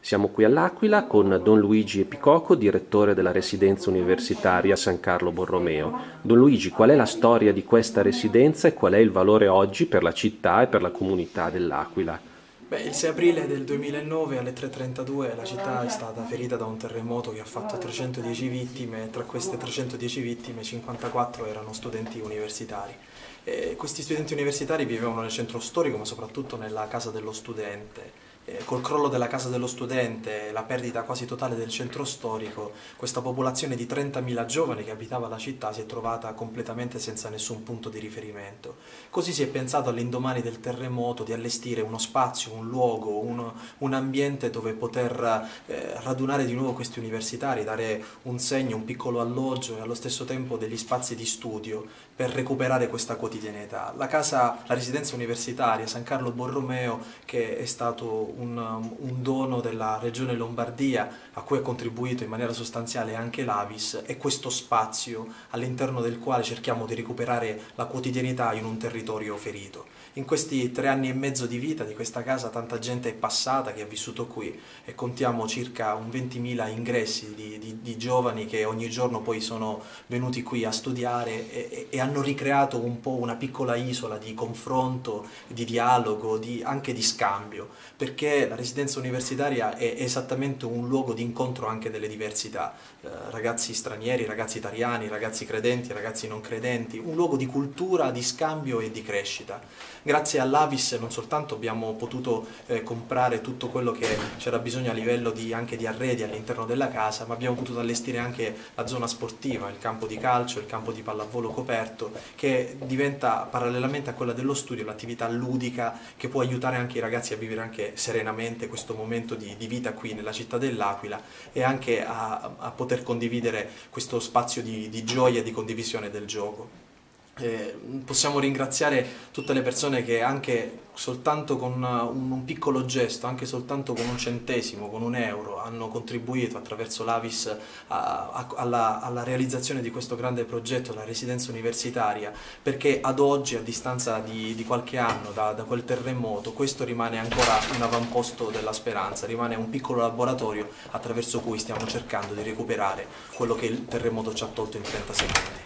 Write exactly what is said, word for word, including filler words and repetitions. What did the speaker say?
Siamo qui all'Aquila con Don Luigi Epicoco, direttore della residenza universitaria San Carlo Borromeo. Don Luigi, qual è la storia di questa residenza e qual è il valore oggi per la città e per la comunità dell'Aquila? Beh, il sei aprile del duemilanove alle tre e trentadue la città è stata ferita da un terremoto che ha fatto trecentodieci vittime e tra queste trecentodieci vittime cinquantaquattro erano studenti universitari. E questi studenti universitari vivevano nel centro storico ma soprattutto nella casa dello studente. Eh, col crollo della casa dello studente e la perdita quasi totale del centro storico, questa popolazione di trentamila giovani che abitava la città si è trovata completamente senza nessun punto di riferimento. Così si è pensato all'indomani del terremoto di allestire uno spazio, un luogo, un, un ambiente dove poter eh, radunare di nuovo questi universitari, dare un segno, un piccolo alloggio e allo stesso tempo degli spazi di studio per recuperare questa quotidianità. La casa, la residenza universitaria San Carlo Borromeo, che è stato Un, un dono della regione Lombardia a cui ha contribuito in maniera sostanziale anche l'Avis, è questo spazio all'interno del quale cerchiamo di recuperare la quotidianità in un territorio ferito. In questi tre anni e mezzo di vita di questa casa tanta gente è passata che ha vissuto qui e contiamo circa un ventimila ingressi di, di, di giovani che ogni giorno poi sono venuti qui a studiare e, e hanno ricreato un po' una piccola isola di confronto, di dialogo, di, anche di scambio, perché la residenza universitaria è esattamente un luogo di incontro anche delle diversità, eh, ragazzi stranieri, ragazzi italiani, ragazzi credenti, ragazzi non credenti, un luogo di cultura, di scambio e di crescita. Grazie all'Avis non soltanto abbiamo potuto eh, comprare tutto quello che c'era bisogno a livello di, anche di arredi all'interno della casa, ma abbiamo potuto allestire anche la zona sportiva, il campo di calcio, il campo di pallavolo coperto, che diventa parallelamente a quella dello studio l'attività ludica che può aiutare anche i ragazzi a vivere anche serenamente questo momento di, di vita qui nella città dell'Aquila e anche a, a poter condividere questo spazio di, di gioia e di condivisione del gioco. Eh, possiamo ringraziare tutte le persone che anche soltanto con un, un piccolo gesto, anche soltanto con un centesimo, con un euro, hanno contribuito attraverso l'Avis a, a, alla, alla realizzazione di questo grande progetto, la residenza universitaria, perché ad oggi, a distanza di, di qualche anno da, da quel terremoto, questo rimane ancora un avamposto della speranza, rimane un piccolo laboratorio attraverso cui stiamo cercando di recuperare quello che il terremoto ci ha tolto in trenta secondi.